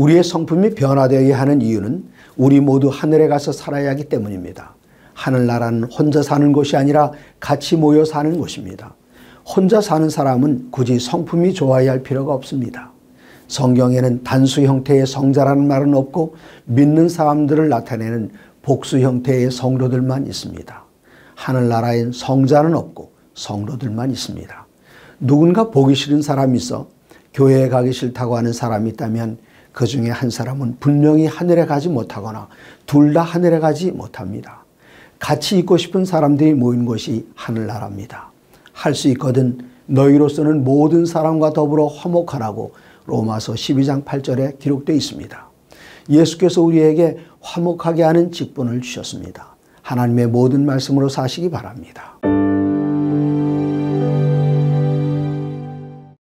우리의 성품이 변화되어야 하는 이유는 우리 모두 하늘에 가서 살아야 하기 때문입니다. 하늘나라는 혼자 사는 곳이 아니라 같이 모여 사는 곳입니다. 혼자 사는 사람은 굳이 성품이 좋아야 할 필요가 없습니다. 성경에는 단수 형태의 성자라는 말은 없고 믿는 사람들을 나타내는 복수 형태의 성도들만 있습니다. 하늘나라엔 성자는 없고 성도들만 있습니다. 누군가 보기 싫은 사람이 있어 교회에 가기 싫다고 하는 사람이 있다면 그 중에 한 사람은 분명히 하늘에 가지 못하거나 둘 다 하늘에 가지 못합니다. 같이 있고 싶은 사람들이 모인 곳이 하늘나라입니다. 할 수 있거든 너희로서는 모든 사람과 더불어 화목하라고 로마서 12장 8절에 기록되어 있습니다. 예수께서 우리에게 화목하게 하는 직분을 주셨습니다. 하나님의 모든 말씀으로 사시기 바랍니다.